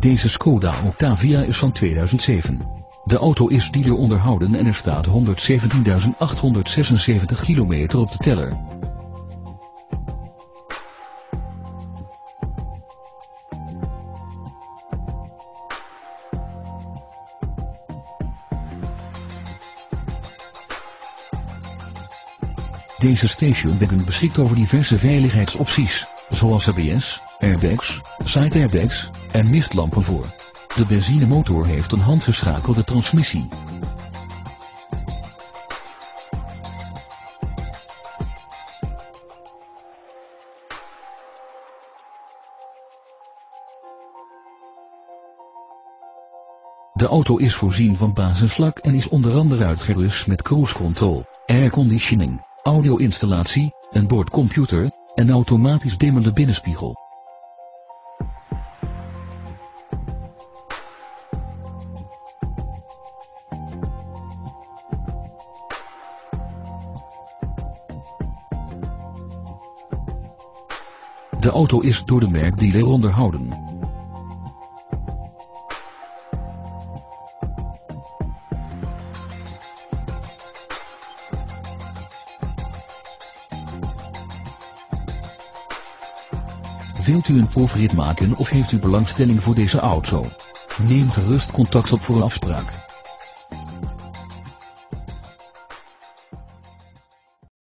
Deze Skoda Octavia is van 2007. De auto is dealer onderhouden en er staat 117.876 kilometer op de teller. Deze stationwagon beschikt over diverse veiligheidsopties, zoals ABS, airbags, side airbags en mistlampen voor. De benzinemotor heeft een handgeschakelde transmissie. De auto is voorzien van basisvlak en is onder andere uitgerust met cruise control, airconditioning, audio-installatie, een boordcomputer en automatisch dimmende binnenspiegel. De auto is door de merkdealer onderhouden. Wilt u een proefrit maken of heeft u belangstelling voor deze auto? Neem gerust contact op voor een afspraak.